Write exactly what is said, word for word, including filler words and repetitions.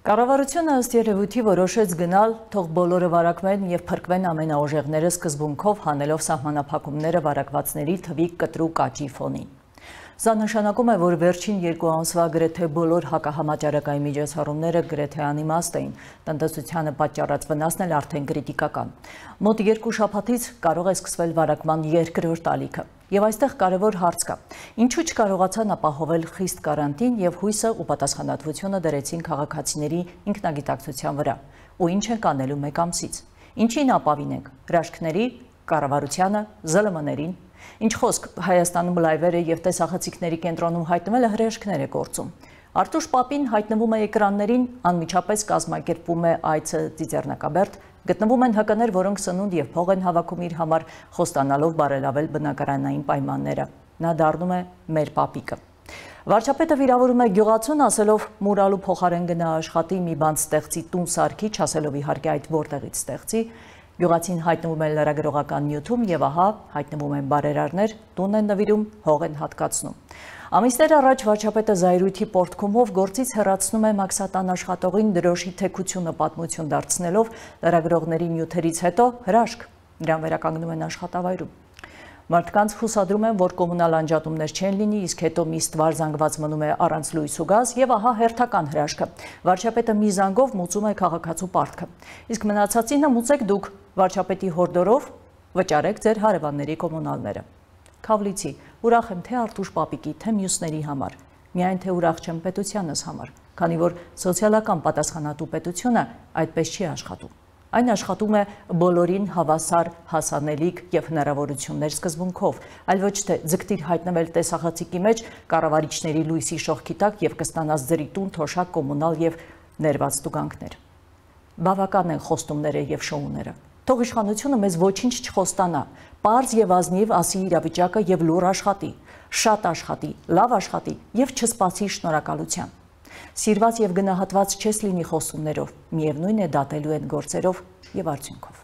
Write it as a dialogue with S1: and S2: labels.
S1: Կառավարությունը ըստ երևույթի որոշեց գնալ, թող բոլորը վարակվեն և փրկվեն ամենաուժեղները սկզբունքով հանելով սահմանափակումները վարակվածների թվի կտրուկ աճի ֆոնին։ Սա նշանակում է, որ վերջին երկու ամսվա գրեթե բոլոր հակահամաճարակային միջոցառումները գրեթե անիմաստ էին, տնտեսությանը պատճառած վնասն էլ արդեն կրիտիկական։ Մոտ երկու շաբաթից կարող է սկսվել վարակման երկրորդ ալիքը։ Եվ այստեղ կարևոր հարց կա. ինչու չկարողացան ապահովել խիստ կարանտին և հույսը ու պատասխանատվությունը դրեցին քաղաքացիների ինքնագիտակցության վրա, ու ինչ ենք անելու մեկ ամսից։ Ինչին ապավինենք՝ հրաշքների, կառավարությանը, զլմ ներին։ Ինչ խոսք, Հայաստանում լայվերը և տեսախցիկների կենտրոնում հայտնվելը հրաշքներ է գործում։ Արտուշ Պապին հայտնվում է էկրաններին, անմիջապես կազմակերպվում է այցը Ծիծեռնակաբերդ, գտնվում են ՀԿ-ներ, որոնք սնունդ և փող են հավաքում իր համար, խոստանալով բարելավել բնակարանային պայմանները։ Նա դառնում է մեր պապիկը։ Վարչապետը վիրավորում է գյուղացուն, ասելով մուրալու փոխարեն գնա աշխատի, մի բան ստեղծի, տուն սարքի, չասելով իհարկե այդ որտեղից ստեղծի։ Գյուղացին հայտնվում է լրագրողական նյութում և ահա հայտնվում են բարերարներ, տուն են նվիրում, հող են հատկացնում։ Ամիսներ առաջ վարչապետը զայրույթի պոռթկումով գործից հեռացնում է մաքսատան աշխատողին դրոշի թեքությունը պատմություն դարձնելով լրագրողների նյութերից հետո հրաշք, նրան վերականգնում են աշխատավայրում։ Մարդկանց հուսադրում են, որ կոմունալ անջատումներ չեն լինի, իսկ հետո մի ստվար զանգված մնում է առանց լույս ու գազ և ահա հերթական հրաշքը։ Վարչապետը մի զանգով մուծում է քաղաքացու պարտքը։ Իսկ մնացածինը մուծեք դուք, վարչապետի հորդորով վճարեք ձեր հարևանների կոմունալները։ Քավլիցի, ուրախ եմ թե Արտուշ Պապիկի, թե մյուսների համար, միայն թե ուրախ չեմ պետությանս համար, քանի որ սոցիալական պատասխանատու պետությունը այդպես չի աշխատում։ Այն աշխատում է բոլորին հավասար հասանելիք և հնարավորություններ սկզբունքով, այլ ոչ թե ձգտիր հայտնվել տեսախցիկի մեջ կառավարիչների լույսի շողքի տակ և կստանաս ձրի տուն, թոշակ, կոմունալ և ներված տուգանքներ։ Բավական են խոստումները և շոուները։ Թող իշխանությունը մեզ ոչինչ չխոստանա, պարզ և ազնիվ ասի իրավիճակը և լուռ աշխատի, շատ աշխատի, լավ աշխատի և չսպասի շնորհակալության։ Սիրված և գնահատված չես լինի խոսումներով, միևնույն է դատելու այդ գործերով և արդյունքով։